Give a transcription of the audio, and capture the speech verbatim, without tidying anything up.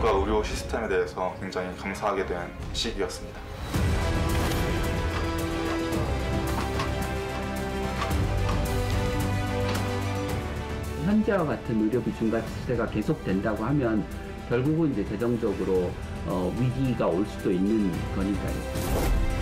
한국과 의료 시스템에 대해서 굉장히 감사하게 된 시기였습니다. 현재와 같은 의료비 중과 시세가 계속된다고 하면 결국은 이제 재정적으로 어, 위기가 올 수도 있는 거니까요.